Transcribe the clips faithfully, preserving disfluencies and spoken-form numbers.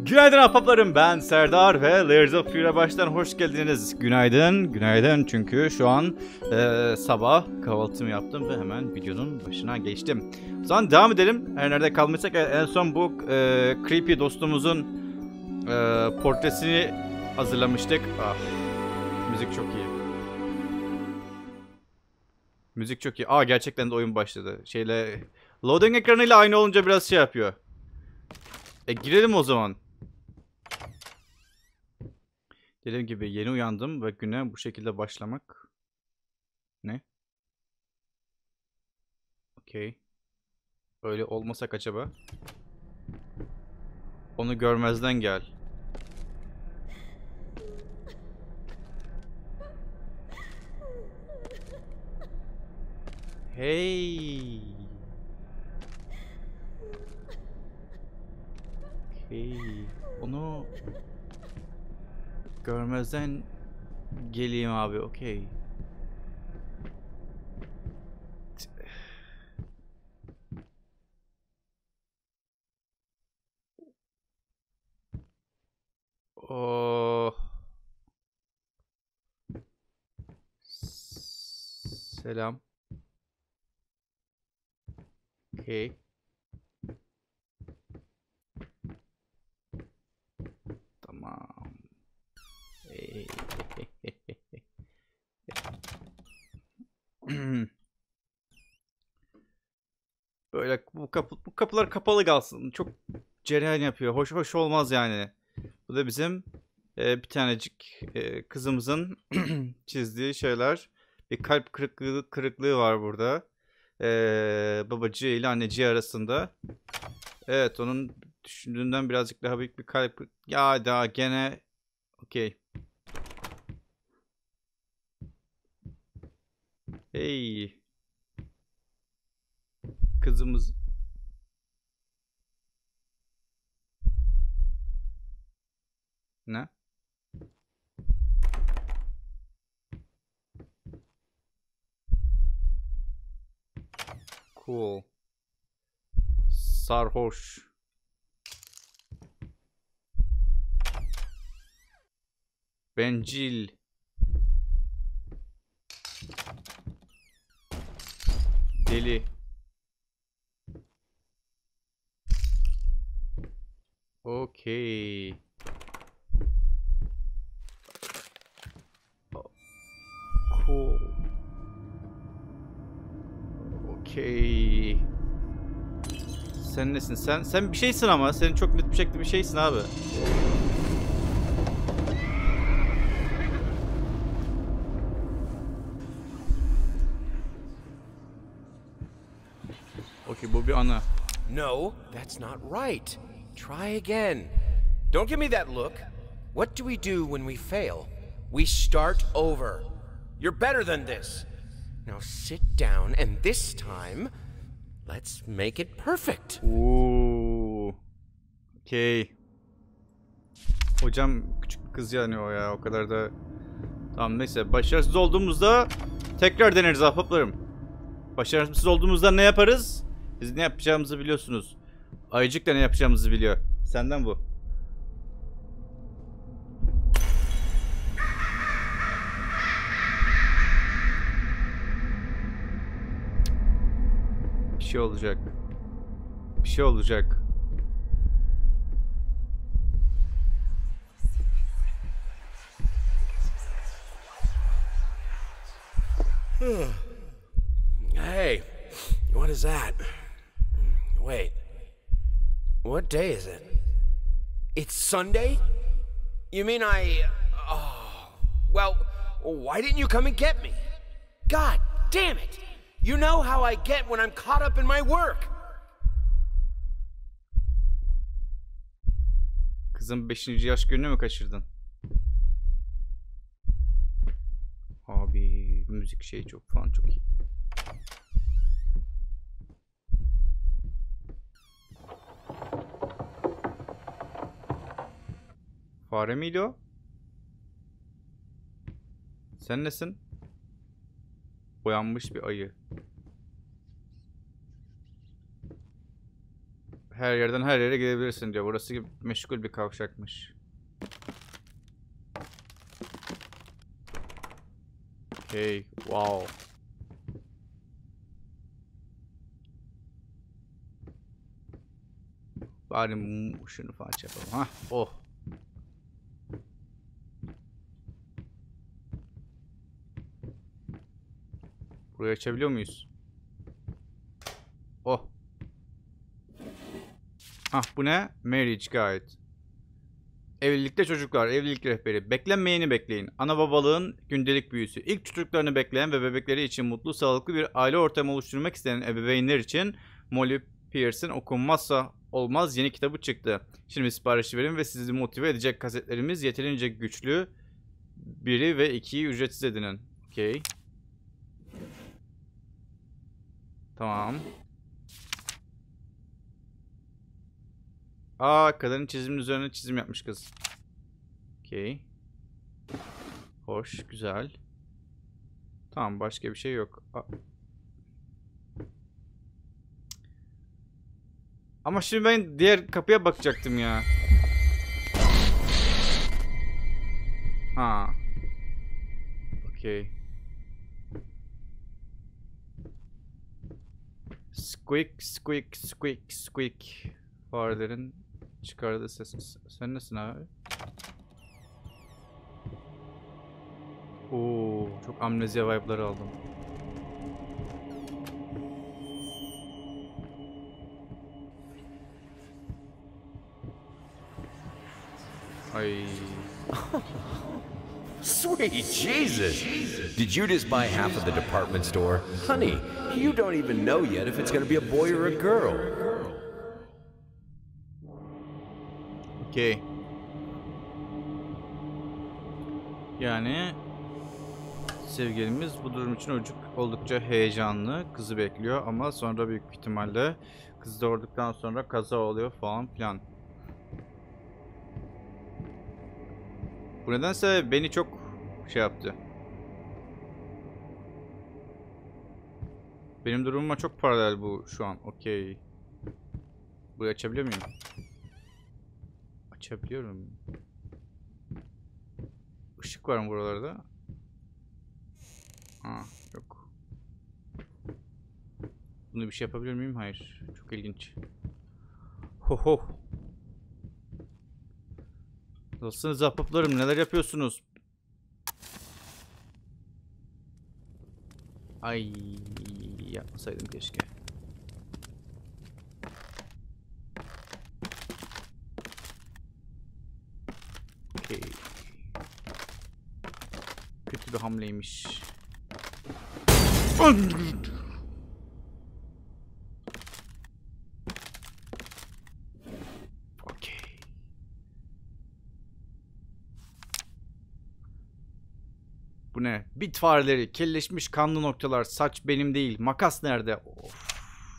Günaydın ahbaplarım, ben Serdar ve Layers of Fear'a baştan hoş geldiniz. Günaydın, günaydın çünkü şu an e, sabah kahvaltımı yaptım ve hemen videonun başına geçtim. O zaman devam edelim. Her nerede kalmışsak en son bu e, creepy dostumuzun e, portresini hazırlamıştık. Ah, müzik çok iyi. Müzik çok iyi. Aa, gerçekten de oyun başladı. Şeyle loading ekranıyla aynı olunca biraz şey yapıyor. E girelim o zaman. Dediğim gibi yeni uyandım ve güne bu şekilde başlamak. Ne? Okey. Öyle olmasak acaba? Onu görmezden gel. Hey. Okey. Onu görmezden geleyim abi. Okey. Oh. Selam. Okey. Tamam. Hey. Böyle bu, kapı, bu kapılar kapalı kalsın. Çok cereyan yapıyor. Hoş hoş olmaz yani. Bu da bizim e, bir tanecik e, kızımızın çizdiği şeyler. Bir kalp kırıklığı, kırıklığı var burada. E, babacığı ile anneciği arasında. Evet, onun düşündüğünden birazcık daha büyük bir kalp. Ya daha gene okey. Hey. Kızımız. Ne? Cool. Sarhoş. Bencil. Deli. Okey. Cool. Okey. Sen nesin? Sen sen bir şeysin ama. Senin çok net bir şekilde bir şeysin abi. Okey, bu bir ana. No, that's not right. Try again. Don't give me that look. What do we do when we fail? We start over. You're better than this. Now sit down, and this time, let's make it perfect. Oo. Okey. Hocam küçük bir kız yani o ya. O kadar da... Tamam, neyse. Başarısız olduğumuzda tekrar deneriz ahbaplarım. Başarısız olduğumuzda ne yaparız? Biz ne yapacağımızı biliyorsunuz. Ayıcık da ne yapacağımızı biliyor. Senden bu. Bir şey olacak. Bir şey olacak. Hey, what is that? Wait, what day is it? It's Sunday? You mean I... Oh, well, why didn't you come and get me? God damn it! You know how I get when I'm caught up in my work. Kızın beşinci yaş gününü mü kaçırdın? Abi müzik şey çok falan çok iyi. Fare miydi o? Sen nesin? Boyanmış bir ayı. Her yerden her yere gidebilirsin diyor. Burası meşgul bir kavşakmış. Okay, wow. Bari şunu falan yapalım. Hah, oh. Burayı açabiliyor muyuz? Oh. Ah, bu ne? Marriage Guide. Evlilikte çocuklar, evlilik rehberi. Beklenmeyeni bekleyin. Ana babalığın gündelik büyüsü. İlk çocuklarını bekleyen ve bebekleri için mutlu, sağlıklı bir aile ortamı oluşturmak isteyen ebeveynler için Molly Pearce'in okunmazsa olmaz yeni kitabı çıktı. Şimdi siparişi verin ve sizi motive edecek kasetlerimiz yeterince güçlü. Biri ve ikiyi ücretsiz edinin. Okey. Tamam. Aa, kadının çizimin üzerine çizim yapmış kız. Okey. Hoş, güzel. Tamam, başka bir şey yok. Aa. Ama şimdi ben diğer kapıya bakacaktım ya. Ha. Okey. Squeak, squeak, squeak, squeak. Farelerin çıkardığı ses. Sen nesin abi? Oo, çok amnezya vibe'ları aldım. Ay. Sweet Jesus! Did you just buy half of the department store? Honey, you don't even know yet if it's gonna be a boy or a girl. Okay. Yani sevgilimiz bu durum için çocuk oldukça heyecanlı. Kızı bekliyor ama sonra büyük ihtimalle kız doğurduktan sonra kaza oluyor falan filan. Bu nedense beni çok şey yaptı. Benim durumuma çok paralel bu şu an. Okey. Burayı açabiliyor muyum? Açabiliyorum. Işık var mı buralarda? Ha, yok. Bunu bir şey yapabilir miyim? Hayır. Çok ilginç. Ho ho. Nasılsınız ahbaplarım? Neler yapıyorsunuz? Ay, yapmasaydım keşke. Okay. Kötü bir hamleymiş. Okay. Bu ne? Bit fareleri, kelleşmiş kanlı noktalar, saç benim değil, makas nerede? Of.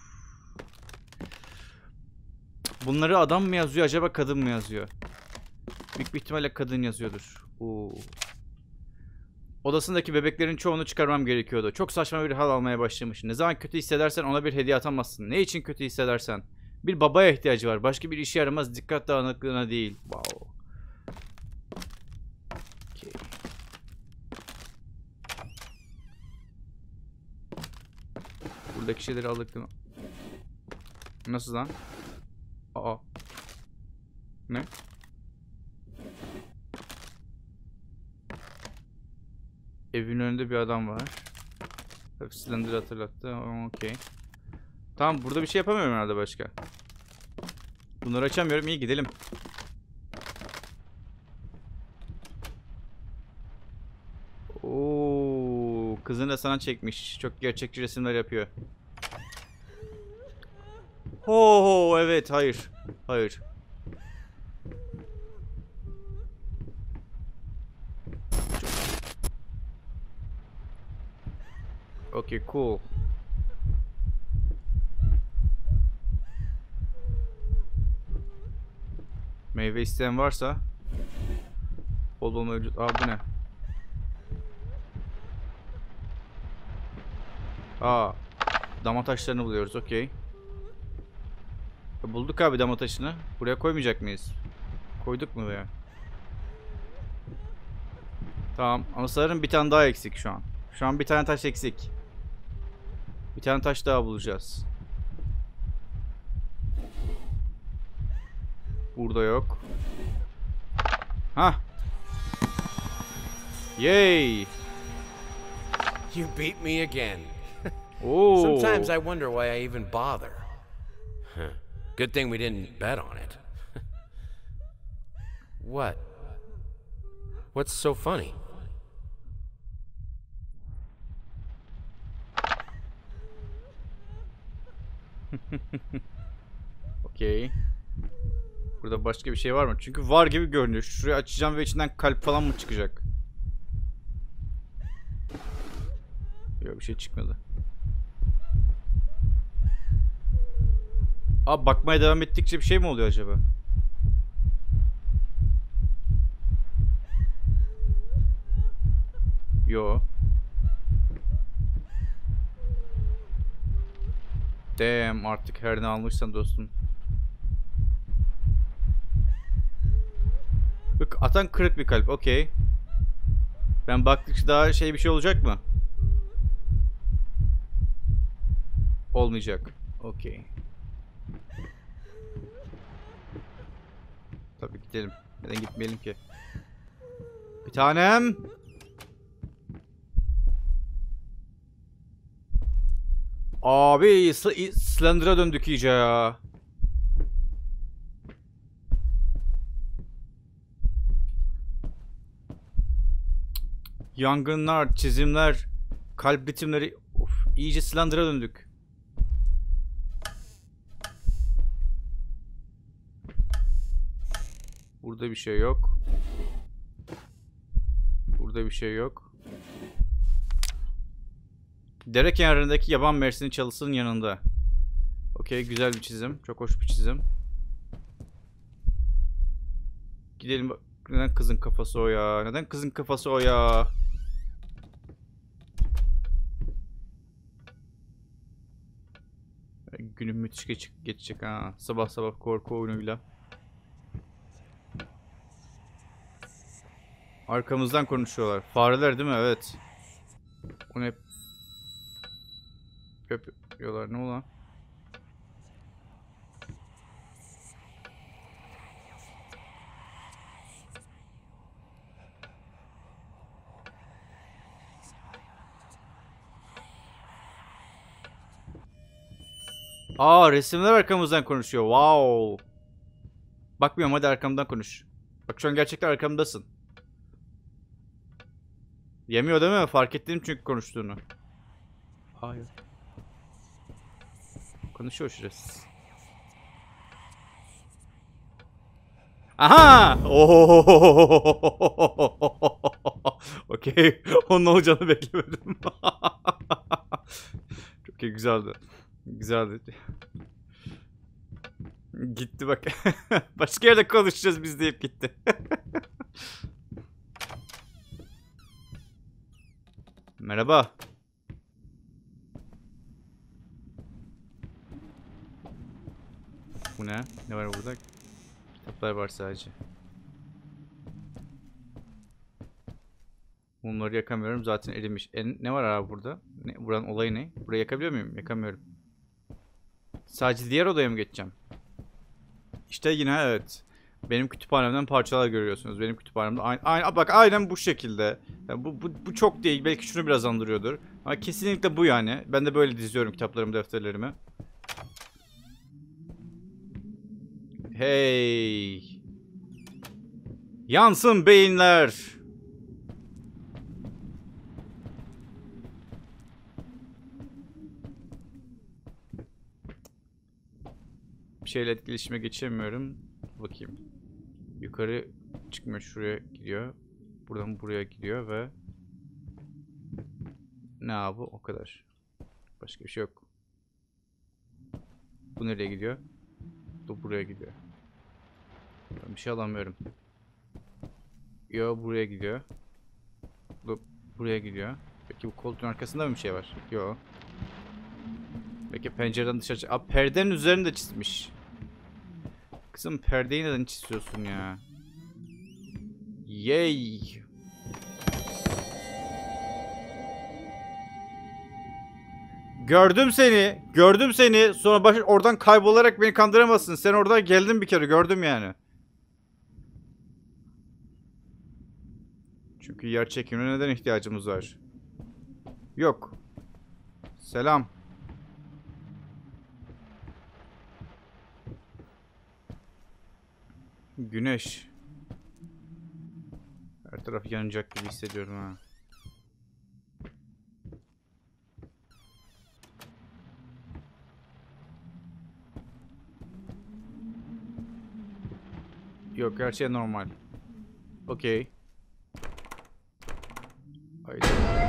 Bunları adam mı yazıyor acaba, kadın mı yazıyor? Büyük bir ihtimalle kadın yazıyordur. Oo. Odasındaki bebeklerin çoğunu çıkarmam gerekiyordu. Çok saçma bir hal almaya başlamış. Ne zaman kötü hissedersen ona bir hediye atamazsın. Ne için kötü hissedersen? Bir babaya ihtiyacı var. Başka bir işe yaramaz, dikkat dağınıklığına değil. Wow. Okay. Buradaki şeyleri aldık değil mi? Nasıl lan? Aa. Ne? Evin önünde bir adam var. Tabii silindir hatırlattı. Okey. Tamam, burada bir şey yapamıyorum herhalde başka. Bunları açamıyorum. İyi, gidelim. Oo, kızını da sana çekmiş. Çok gerçekçi resimler yapıyor. Oo, evet, hayır. Hayır. Okay, cool. Meyve isteyen varsa bol bol mevcut. Aa, bu ne? Aa, dama taşlarını buluyoruz. Okey. Bulduk abi dama taşını. Buraya koymayacak mıyız? Koyduk mu buraya? Tamam ama sanırım bir tane daha eksik şu an. Şu an bir tane taş eksik. Bir tane taş daha bulacağız. Burada yok. Hah. Yay. You beat me again. Oo. Sometimes I wonder why I even bother. Huh. Good thing we didn't bet on it. What? What's so funny? Okey. Burada başka bir şey var mı? Çünkü var gibi görünüyor. Şurayı açacağım ve içinden kalp falan mı çıkacak? Yok bir şey çıkmadı. Abi bakmaya devam ettikçe bir şey mi oluyor acaba? Yo. Damn, artık her ne almışsan dostum. Bak atan kırık bir kalp. Okey. Ben baktıkça daha şey bir şey olacak mı? Olmayacak. Okey. Tabii gidelim. Neden gitmeyelim ki? Bir tanem. Abi Slender'a döndük iyice ya. Yangınlar, çizimler, kalp ritimleri. Of, iyice Slender'a döndük. Burada bir şey yok. Burada bir şey yok. Dere kenarındaki yaban mersini çalısının yanında. Okey, güzel bir çizim. Çok hoş bir çizim. Gidelim. Neden kızın kafası o ya? Neden kızın kafası o ya? Günüm müthiş geç geçecek ha. Sabah sabah korku oyunuyla. Arkamızdan konuşuyorlar. Fareler değil mi? Evet. O ne? Yapıyorlar. Ne ulan? Aa, resimler arkamızdan konuşuyor. Wow. Bakmıyorum, hadi arkamdan konuş. Bak şu an gerçekten arkamdasın. Yemiyor değil mi? Fark ettim çünkü konuştuğunu. Hayır. Konuşuyor şurası. Aha! Okey. Onun olacağını beklemedim. Çok iyi, güzeldi. Güzeldi. Gitti bak. Başka yerde konuşacağız biz deyip gitti. Merhaba. Bu ne? Ne var burada? Kitaplar var sadece. Bunları yakamıyorum. Zaten erimiş. E, ne var abi burada? Ne, buranın olayı ne? Burayı yakabiliyor muyum? Yakamıyorum. Sadece diğer odaya mı geçeceğim? İşte yine evet. Benim kütüphanemden parçalar görüyorsunuz. Benim kütüphanemde aynı, aynı bak aynen bu şekilde. Yani bu, bu, bu çok değil. Belki şunu biraz andırıyordur. Ama kesinlikle bu yani. Ben de böyle diziyorum kitaplarımı, defterlerimi. Hey. Yansın beyinler. Bir şeyle etkileşime geçemiyorum. Bakayım. Yukarı çıkmıyor, şuraya gidiyor. Buradan buraya gidiyor ve ne abi, o kadar. Başka bir şey yok. Bu nereye gidiyor? Bu buraya gidiyor. Ben bir şey alamıyorum. Yo, buraya gidiyor. Bu buraya gidiyor. Peki bu koltuğun arkasında mı bir şey var? Yo. Peki pencereden dışarı... Abi perdenin üzerinde çizmiş. Kızım perdeyi neden çiziyorsun ya? Yay. Gördüm seni. Gördüm seni. Sonra baş oradan kaybolarak beni kandıramazsın. Sen oradan geldin bir kere. Gördüm yani. Çünkü yer çekimine neden ihtiyacımız var? Yok. Selam. Güneş. Her taraf yanacak gibi hissediyorum ha. Yok, her şey normal. Okey. Haydi.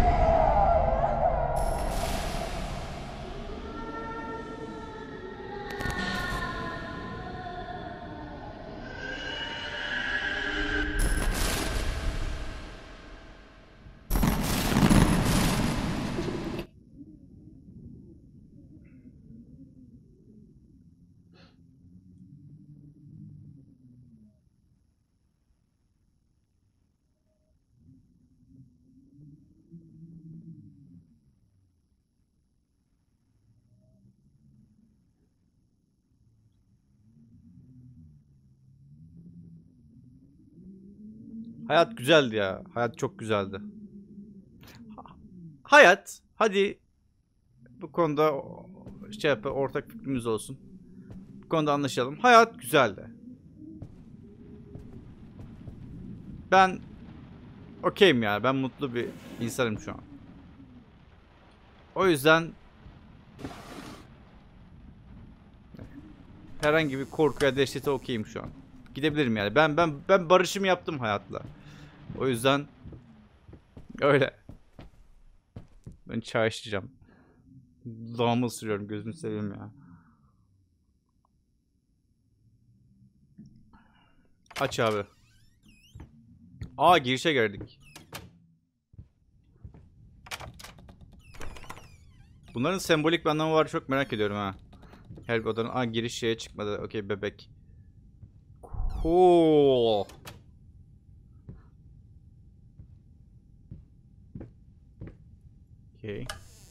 Hayat güzeldi ya. Hayat çok güzeldi. Hayat, hadi bu konuda şey yap, ortak fikrimiz olsun. Bu konuda anlaşalım. Hayat güzeldi. Ben okeyim ya. Ben mutlu bir insanım şu an. O yüzden herhangi bir korkuya, dehşete okeyim şu an. Gidebilirim yani. Ben ben ben barışımı yaptım hayatla. O yüzden öyle. Ben çay içeceğim. Lağımı ısırıyorum, gözünü seveyim ya. Aç abi. Aa, girişe geldik. Bunların sembolik bir anlamı var, çok merak ediyorum ha. Her bir odanın... Aa, giriş şeye çıkmadı. Okey, bebek. Cool. Okay.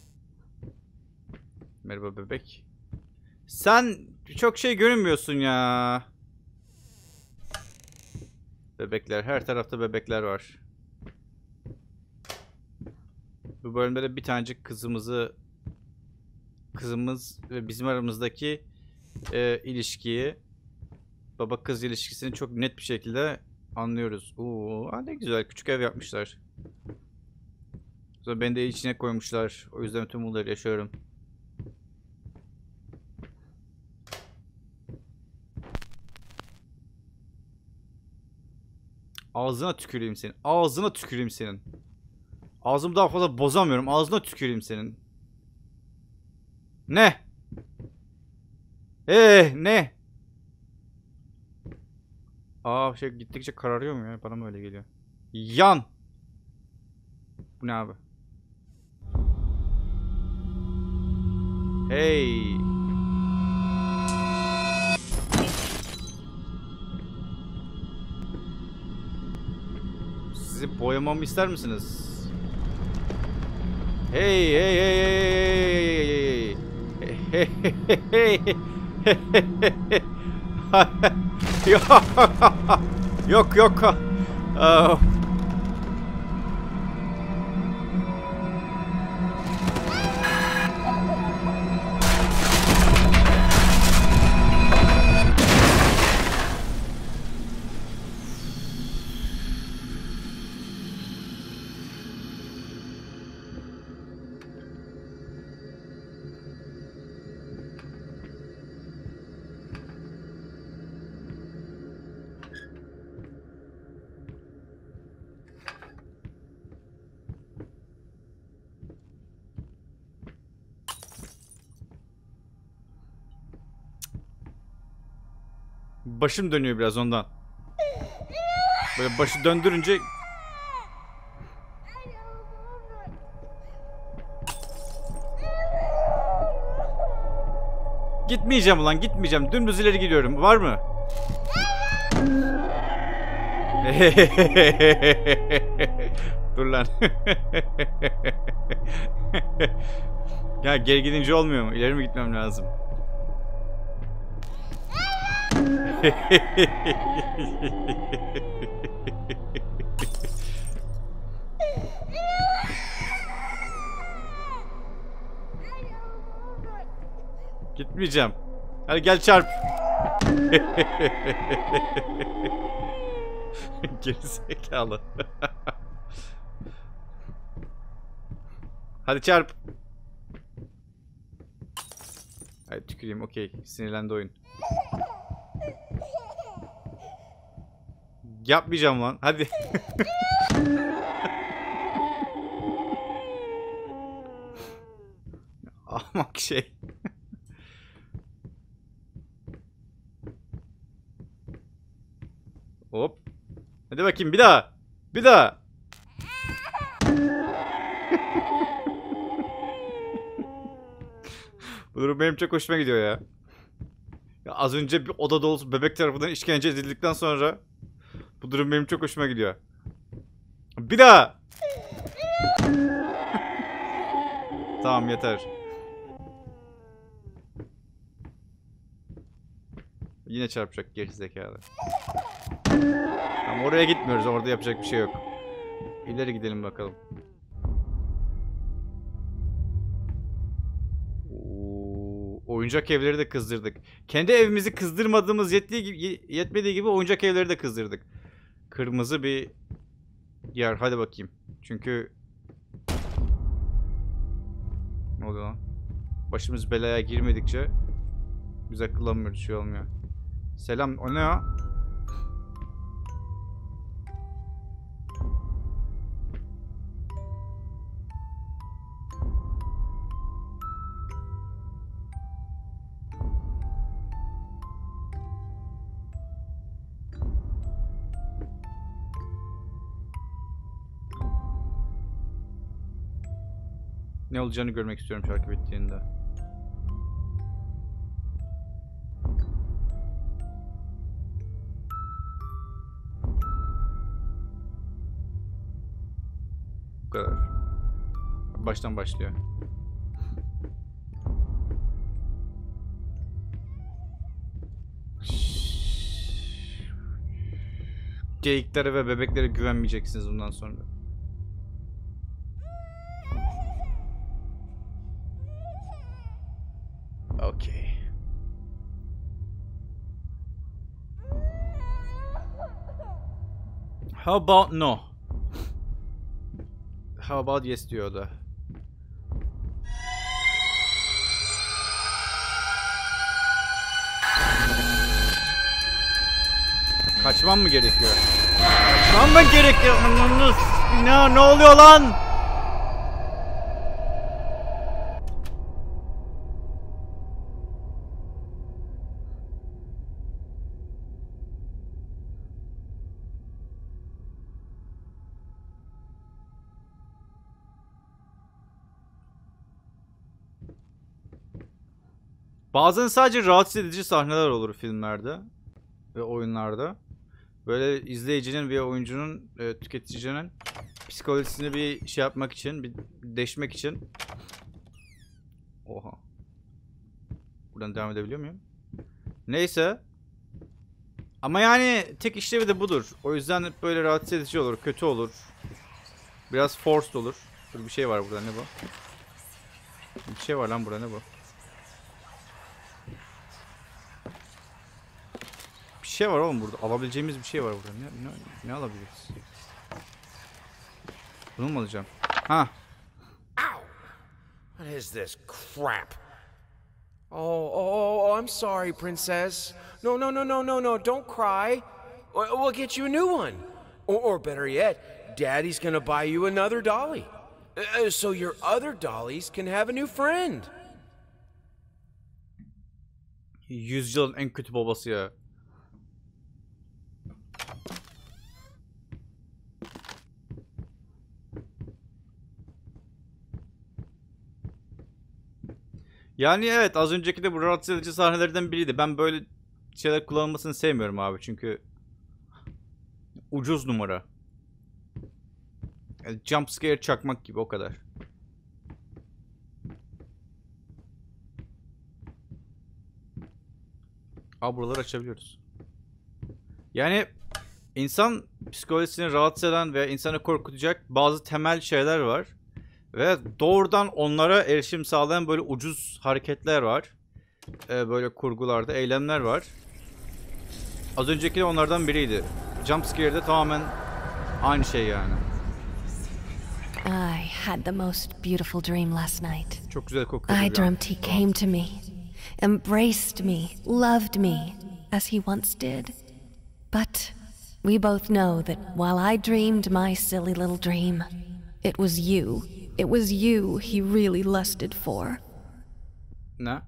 Merhaba bebek. Sen çok şey görünmüyorsun ya. Bebekler. Her tarafta bebekler var. Bu bölümde de bir tanecik kızımızı kızımız ve bizim aramızdaki e, ilişkiyi, baba kız ilişkisini çok net bir şekilde anlıyoruz. Oo, ne güzel, küçük ev yapmışlar. Sonra beni de içine koymuşlar. O yüzden tüm bunları yaşıyorum. Ağzına tüküreyim senin. Ağzına tüküreyim senin. Ağzımı daha fazla bozamıyorum. Ağzına tüküreyim senin. Ne? Eee ne? Aa, şey gittikçe kararıyor mu ya? Bana mı öyle geliyor? Yan. Bu ne abi? Hey. Sizi boyamamı ister misiniz? Hey hey hey hey hey hey hey. Yok yok. Oh. Başım dönüyor biraz ondan. Böyle başı döndürünce... Gitmeyeceğim ulan, gitmeyeceğim. Dümdüz ileri gidiyorum. Var mı? Dur lan. Ya geri gidince olmuyor mu? İleri mi gitmem lazım? Gitmeyeceğim. Hadi gel çarp. Gerizekalı. Hadi çarp. Hadi tüküreyim, okey. Sinirlendi oyun. Yapmayacağım lan. Hadi. Ahmak şey. Hop. Hadi bakayım bir daha. Bir daha. Bu durum benim çok hoşuma gidiyor ya. Ya az önce bir oda dolusu bebek tarafından işkence edildikten sonra bu durum benim çok hoşuma gidiyor. Bir daha. Tamam yeter. Yine çarpacak gerizekalı. Tamam oraya gitmiyoruz. Orada yapacak bir şey yok. İleri gidelim bakalım. Oo, oyuncak evleri de kızdırdık. Kendi evimizi kızdırmadığımız yettiği gibi, yetmediği gibi oyuncak evleri de kızdırdık. Kırmızı bir yer. Hadi bakayım. Çünkü ne oluyor lan? Başımız belaya girmedikçe biz akıllanmıyoruz. Şey olmuyor. Selam. O ne ya? Ne olacağını görmek istiyorum şarkı bittiğinde. Bu kadar. Baştan başlıyor. Geyiklere ve bebeklere güvenmeyeceksiniz bundan sonra. Okay. How about no? How about yes diyordu. Kaçmam mı gerekiyor? Kaçmam mı gerekiyor? Ne, ne oluyor lan? Bazen sadece rahatsız edici sahneler olur filmlerde ve oyunlarda. Böyle izleyicinin ve oyuncunun, e, tüketicinin psikolojisini bir şey yapmak için, bir deşmek için. Oha. Buradan devam edebiliyor muyum? Neyse. Ama yani tek işlevi de budur. O yüzden hep böyle rahatsız edici olur, kötü olur. Biraz forced olur. Dur bir şey var burada, ne bu? Bir şey var lan burada, ne bu? Bir şey var oğlum burada. Alabileceğimiz bir şey var burada. Ne, ne, ne alabiliriz? Bunu mu alacağım? Ha. Ow! What is this crap? Oh, oh, oh, I'm sorry, princess. No, no, no, no, no, no, don't cry. We'll get you a new one. Or, or better yet, Daddy's gonna buy you another dolly. Uh, so your other dollies can have a new friend. Yüzyılın en kötü babası ya. Yani evet, az önceki de bu rahatsız edici sahnelerden biriydi. Ben böyle şeyler kullanılmasını sevmiyorum abi, çünkü ucuz numara. Yani jump scare çakmak gibi, o kadar. Aa, buraları açabiliyoruz. Yani insan psikolojisini rahatsız eden veya insanı korkutacak bazı temel şeyler var. Ve doğrudan onlara erişim sağlayan böyle ucuz hareketler var. Ee, böyle kurgularda eylemler var. Az önceki de onlardan biriydi. Jumpscare'de tamamen aynı şey yani. I had the most beautiful dream last night. Çok güzel kokuyor. I dreamt he came to me, embraced me, loved me, as he once did. But we both know that while I dreamed my silly little dream, it was you. It was you he really lusted for. Ne?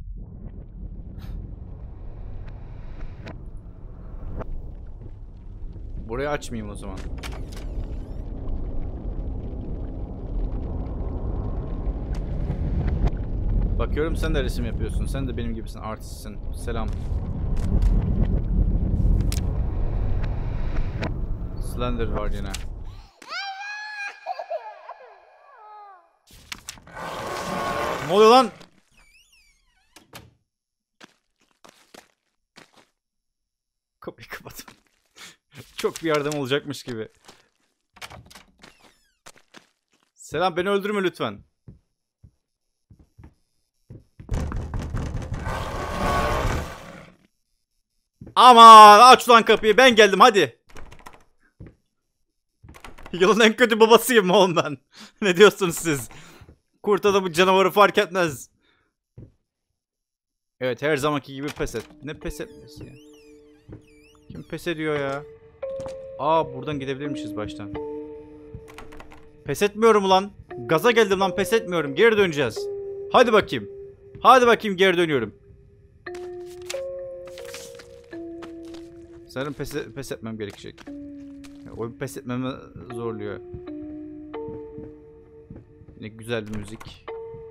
Burayı açmayayım o zaman. Bakıyorum sen de resim yapıyorsun. Sen de benim gibisin, artistsin. Selam. Slender var yine. Ne oluyor lan? Kapıyı kapattım. Çok bir yardım olacakmış gibi. Selam, beni öldürme lütfen. Aman aç lan kapıyı, ben geldim hadi. Yılın en kötü babasıyım oğlum ben. Ne diyorsunuz siz? Kurt adamı canavarı fark etmez. Evet, her zamanki gibi pes et. Ne pes etmesi ya? Kim pes ediyor ya? Aa, buradan gidebilirmişiz baştan. Pes etmiyorum ulan. Gaza geldim lan, pes etmiyorum. Geri döneceğiz. Hadi bakayım. Hadi bakayım, geri dönüyorum. Sanırım pes, pes etmem gerekecek. Oyun pes etmemi zorluyor. Ne güzel bir müzik.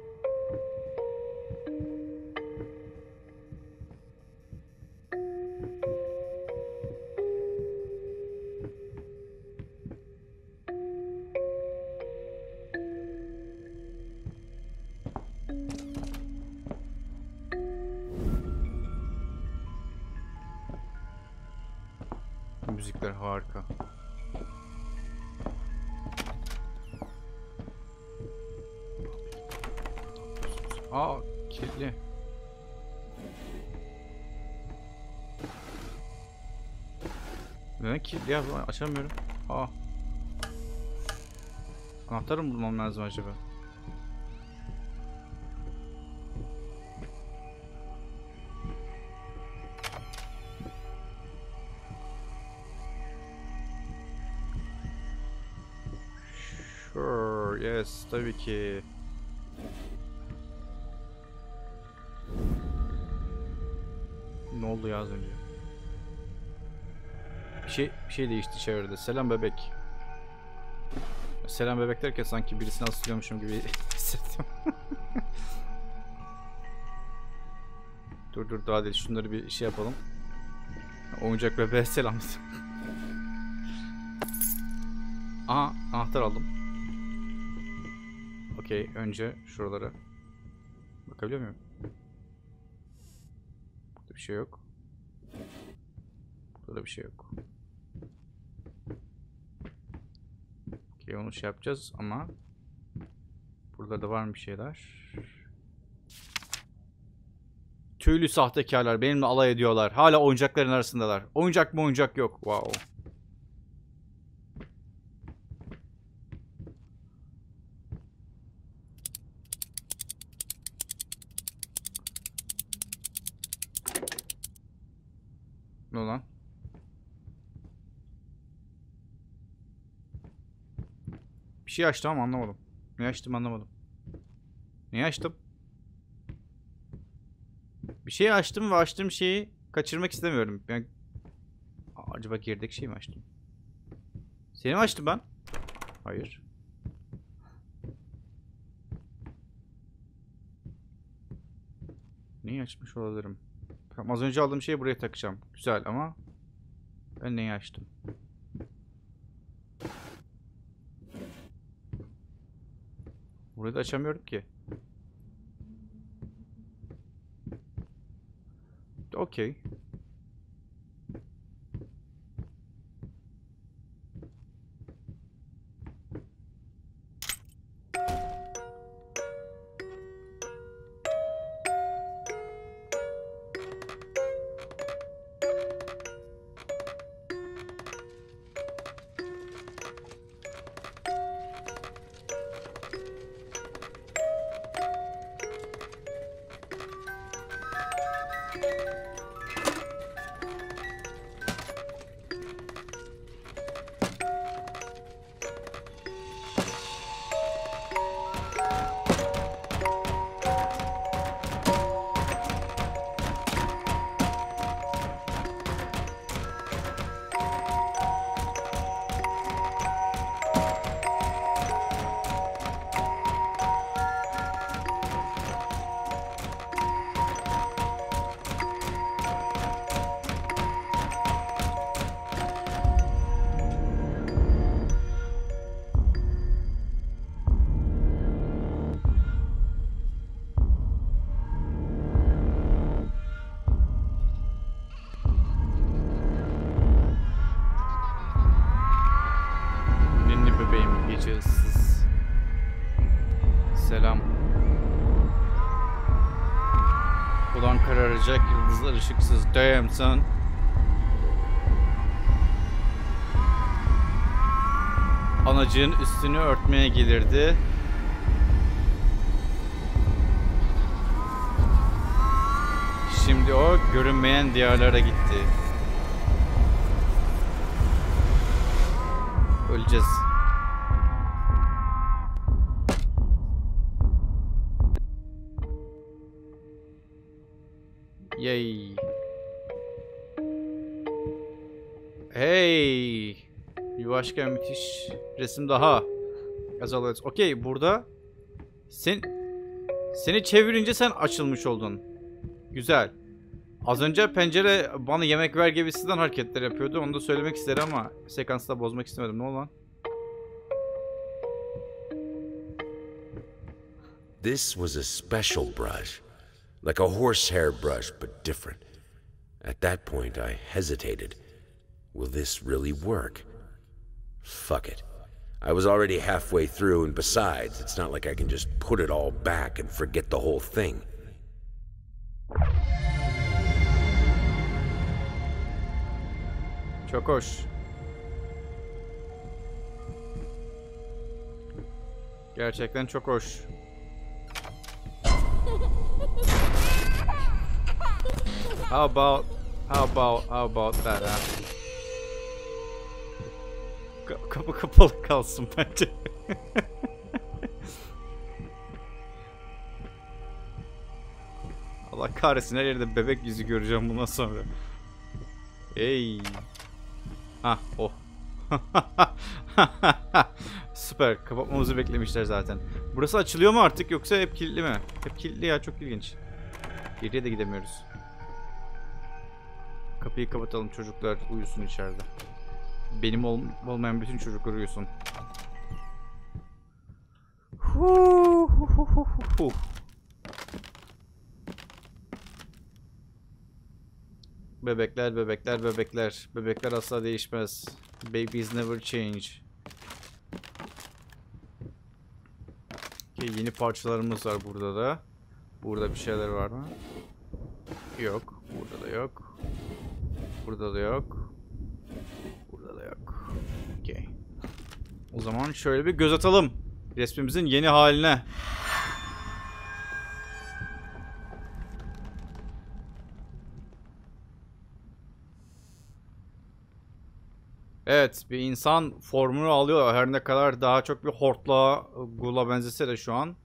Müzikler harika. Aa, kilitli. Neden kilitli ya? Açamıyorum. Aa. Anahtarı mı bulmam lazım acaba? Sure, yes, tabii ki. Ne oldu ya az önce? Bir şey, bir şey değişti çevrede. Selam bebek. Selam bebek derken sanki birisini asılıyormuşum gibi hissettim. Dur dur, daha değil. Şunları bir şey yapalım. Oyuncak bebeğe selam. Aha, anahtar aldım. Okey, önce şuralara bakabiliyor muyum? Burada bir şey yok. Burada da bir şey yok. Okey, onu şey yapacağız ama burada da var mı bir şeyler? Tüylü sahtekarlar benimle alay ediyorlar. Hala oyuncakların arasındalar. Oyuncak mı oyuncak yok. Wow. Ne lan? Bir şey açtım ama anlamadım. Ne açtım anlamadım. Ne açtım? Bir şey açtım ve açtığım şeyi kaçırmak istemiyorum. Yani... Aa, acaba gerideki şeyi mi açtım? Seni mi açtım ben? Hayır. Neyi açmış olabilirim? Tamam, az önce aldığım şeyi buraya takacağım. Güzel ama ben neyi açtım? Burayı da açamıyorum ki. Okey. Issız. Selam. Ulan kararacak yıldızlar ışıksız. Damn son. Anacığın üstünü örtmeye gelirdi. Şimdi o görünmeyen diyarlara gitti. Öleceğiz. Yay. Hey. Bir başka müthiş resim daha. Yazalıyoruz. Okey, burada sen seni çevirince sen açılmış oldun. Güzel. Az önce pencere bana yemek ver gibisinden hareketler yapıyordu. Onu da söylemek isterim ama sekansta bozmak istemedim. Ne oldu lan? This was a special brush. Like a horsehair brush, but different. At that point, I hesitated. Will this really work? Fuck it. I was already halfway through, and besides, it's not like I can just put it all back and forget the whole thing. Çok hoş. Gerçekten çok hoş. How about, how about, how about that, ha? Ka- kapı kapalı kalsın bence. Allah kahretsin, her yerde bebek yüzü göreceğim bundan sonra. Hey. Ha, oh. Süper. Kapatmamızı beklemişler zaten. Burası açılıyor mu artık yoksa hep kilitli mi? Hep kilitli ya, çok ilginç. Geriye de gidemiyoruz. Kapıyı kapatalım, çocuklar uyusun içeride. Benim ol olmayan bütün çocuklar uyusun. Bebekler, bebekler, bebekler. Bebekler asla değişmez. Babies never change. Okay, yeni parçalarımız var burada da. Burada bir şeyler var mı? Yok. Burada da yok. Burada da yok. Burada da yok. Okay. O zaman şöyle bir göz atalım resmimizin yeni haline. Evet, bir insan formunu alıyor. Her ne kadar daha çok bir hortlağa, gula benzese de şu an.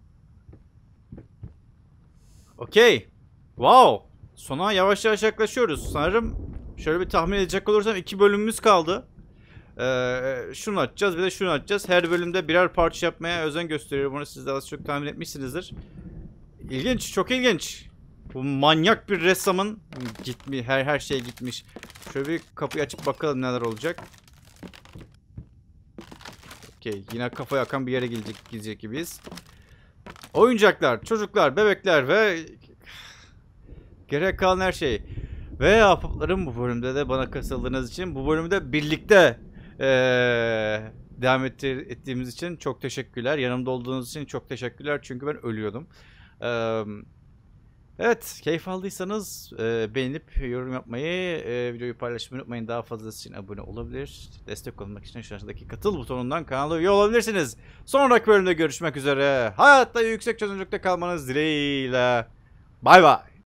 Okey. Wow. Sona yavaş yavaş yaklaşıyoruz. Sanırım şöyle bir tahmin edecek olursam iki bölümümüz kaldı. Ee, şunu açacağız, bir de şunu açacağız. Her bölümde birer parça yapmaya özen gösteriyorum. Bunu siz de az çok tahmin etmişsinizdir. İlginç, çok ilginç. Bu manyak bir ressamın gitmiş, her her şey gitmiş. Şöyle bir kapıyı açıp bakalım neler olacak. Okey, yine kafa yakan bir yere gidecek, gidecek gibiyiz. oyuncaklar, çocuklar, bebekler ve gerek kalan her şey. Ve ahbaplarım, bu bölümde de bana katıldığınız için, bu bölümde birlikte ee, devam ettir, ettiğimiz için çok teşekkürler. Yanımda olduğunuz için çok teşekkürler. Çünkü ben ölüyordum. Ee, evet, keyif aldıysanız e, beğenip yorum yapmayı, e, videoyu paylaşmayı unutmayın. Daha fazlası için abone olabilir. Destek olmak için aşağıdaki katıl butonundan kanala üye olabilirsiniz. Sonraki bölümde görüşmek üzere. Hayatta yüksek çözünürlükte kalmanız dileğiyle. Bay bay.